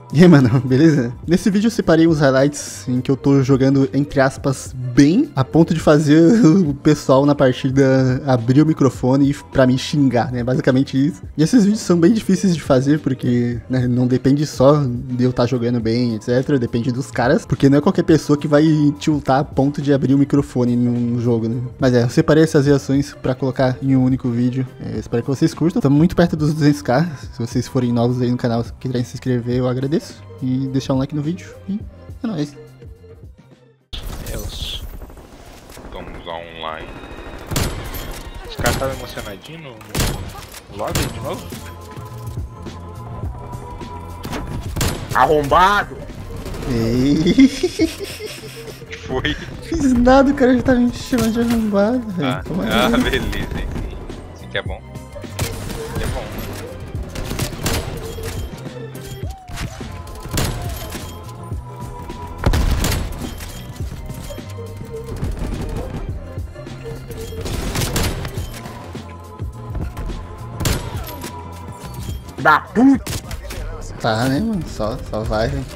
E aí, mano, beleza? Nesse vídeo eu separei uns highlights em que eu tô jogando, entre aspas, bem, a ponto de fazer o pessoal na partida abrir o microfone pra me xingar, né? Basicamente isso. E esses vídeos são bem difíceis de fazer porque, né, não depende só de eu estar jogando bem, etc. Depende dos caras, porque não é qualquer pessoa que vai tiltar a ponto de abrir o microfone no jogo, né? Mas eu separei essas reações pra colocar em um único vídeo. Espero que vocês curtam. Estamos muito perto dos 200k. Se vocês forem novos aí no canal e quiserem se inscrever, eu agradeço. E deixar um like no vídeo. E é nóis. Deus. Vamos online. Esse cara tava emocionadinho no lobby de novo? Arrombado! Ei. Foi. Fiz nada, o cara já tá me chamando de arrombado, velho. Beleza, hein? Sim que é bom. É bom. Da puta! Tá, né, mano? Só vai, velho.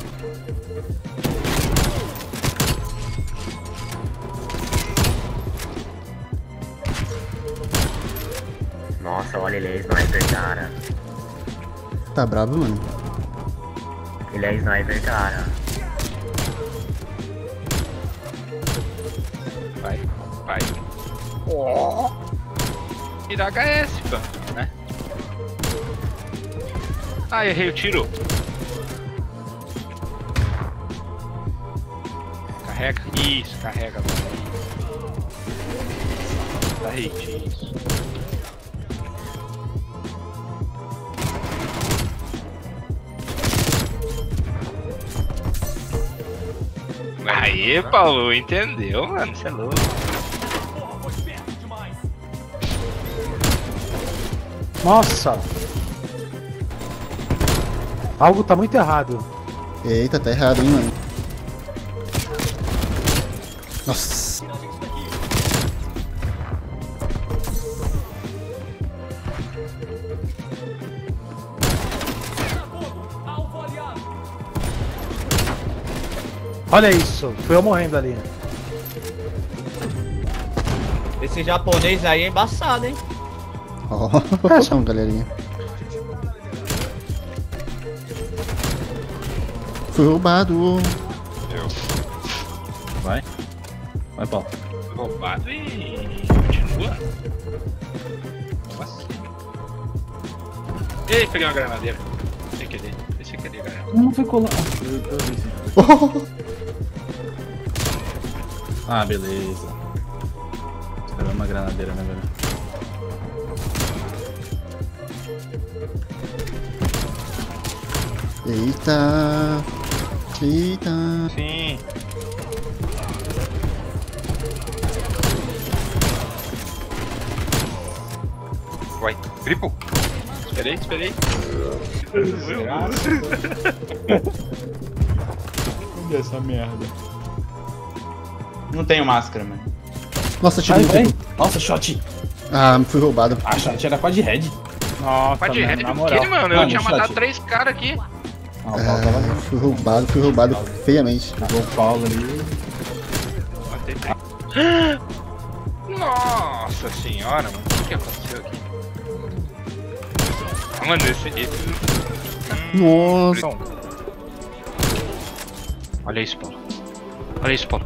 Nossa, olha, ele é sniper, cara. Tá brabo, mano. Ele é sniper, cara. Vai. Tira HS, pô, né? Ah, errei o tiro. Carrega. Isso, carrega. Tá hit, isso. Aê, Paulo, entendeu, mano? Você é louco. Nossa! Algo tá muito errado. Eita, tá errado, hein, mano. Nossa. Olha isso, foi eu morrendo ali. Esse japonês aí é embaçado, hein? Ó, vou passar um, galerinha. Fui roubado. Vai, Paulo. Roubado e continua. Nossa. Ei, peguei uma granadeira. Sem querer, galera. Não foi colar. Ah, beleza. Você uma granadeira, né, velho? Eita. Sim. Vai, triple. Esperei. Cadê essa merda? Não tenho máscara, mano. Nossa, tirei um. Nossa, shot! Ah, fui roubado. Ah, shot era quad red. Nossa, Pode mano, red na do moral. que, mano? Eu tinha matado 3 caras aqui. Ah, o Paulo tava ali. Fui roubado feiamente. Pegou o Paulo ali. Matei 3. Nossa senhora, mano. O que aconteceu aqui? Ah, mano, esse... Nossa. Olha isso, Paulo.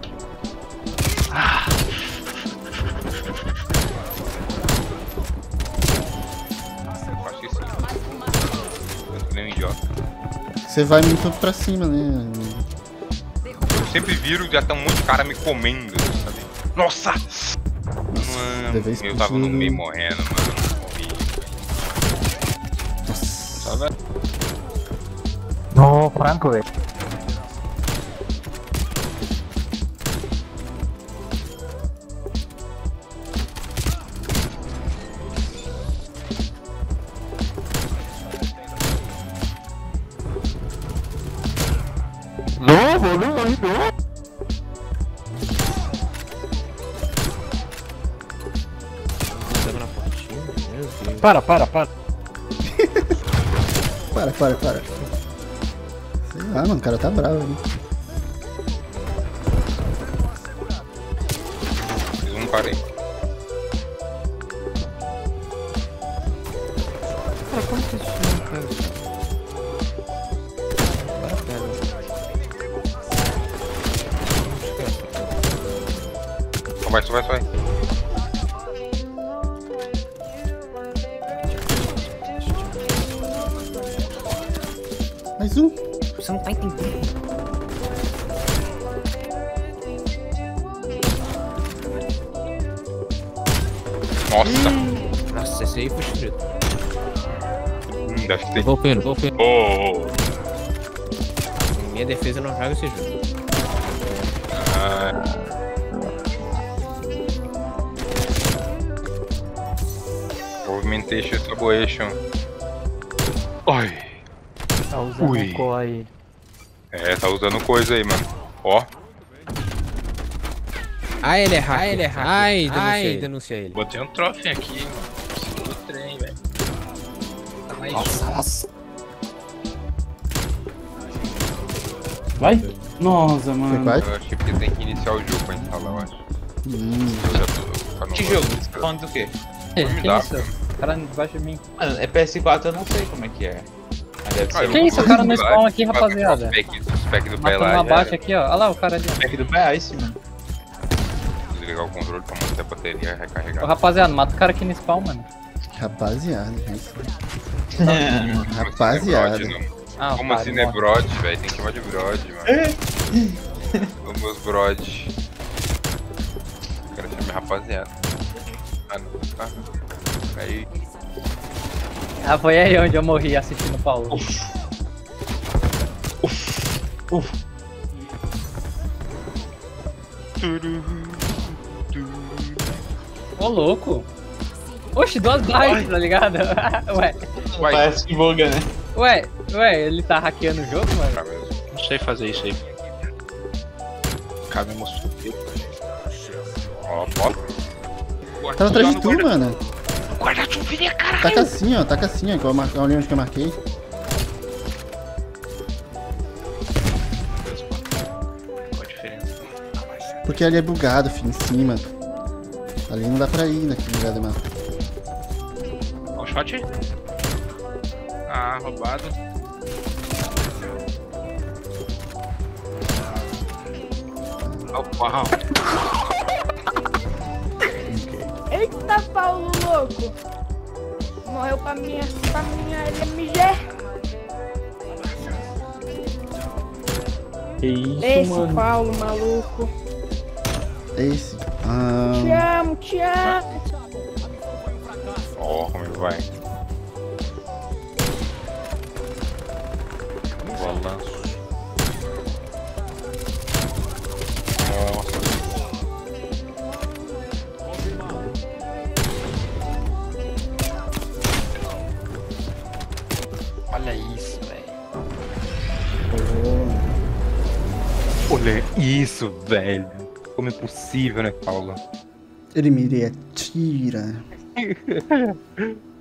Ah. Acho que sim. Eu nem um idiota. Você vai muito pra cima, né? Eu sempre viro e já tá um monte de cara me comendo, sabe? Nossa! Mano, eu tava no meio morrendo, mano. Morri. Nossa. Tava... No, Franco, velho. Não. Para. Para. Sei lá, mano, o cara tá bravo ali. Fiz um cara aí. Cara, como que isso não pega? Agora pega. Só vai. Mais um. Você não tá entendendo. Nossa. Nossa, esse aí foi escrito. Deve que tem. Vou pino. Oh. Em minha defesa, não joga esse jogo. Movimentation, Saboation. Ai. Tá usando Ui. um COI. É, tá usando coisa aí, mano. Ó. Ah, ele é hacker. Ai, denuncia ele. Botei um troféu aqui, mano. Segura o trem, velho. Tá mais Nossa. Vai? Nossa, mano. Vai? Eu acho que tem que iniciar o jogo pra instalar, eu acho. Eu já tô. Que jogo? Você tá falando do quê? Formidável. Cara debaixo de mim. Mano, é PS4, eu não sei como é que é. Mas deve ser. Que isso, o cara no spawn aqui, rapaziada. Os pack do pé Matando lá. uma baixa aqui, ó. Olha lá o cara ali. Pack do PS, mano. Desligar o controle pra manter a bateria Ô, recarregada. rapaziada, mata o cara aqui no spawn, mano. Rapaziada, é isso. Brode, Rapaziada. não. Ah, Como cara, assim, né? morre. Brode, velho? Tem que chamar de Brode, mano. Os meus Brode. Quero chamar rapaziada. Ah, não. Ah, aí. Ah, foi aí onde eu morri assistindo o Paulo. Ô, louco. Oxe, 2 dives, tá ligado? Ué, Vai. Parece que voga, né? ué, ele tá hackeando o jogo, mano? Tá mesmo. Não sei fazer isso aí. O cara me mostrou. Ó, bota. Tava atrás de tu, mano. Guarda-chuvinha, cara. Taca assim, ó, que eu olhei onde que eu marquei. Qual a diferença? Porque ali é bugado, filho, em cima. Ali não dá pra ir naquele lugar de mapa. Ó o shot. Ah, roubado. Uau. Eita, Paulo louco! Morreu pra minha LMG. Que isso, Esse mano. Paulo maluco. Esse. Te amo. Ó, como ele vai. Balanço. Nossa. Olha isso, velho. Olha isso, velho. Como é possível, né, Paulo? Ele me atira.